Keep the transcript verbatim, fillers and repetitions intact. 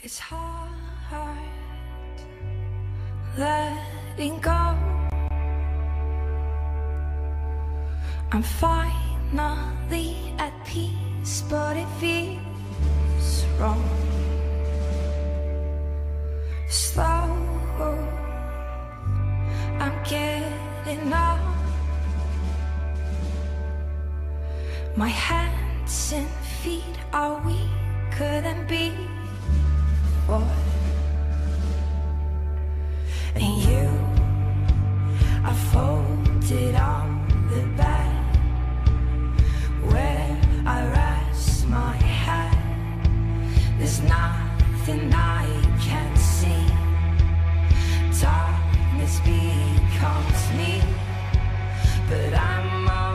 It's hard letting go. I'm finally at peace, but it feels wrong. Slow, I'm getting up. My hands and feet are weaker than before. And you are folded on the bed where I rest my head. There's nothing I can see. Darkness becomes me, but I'm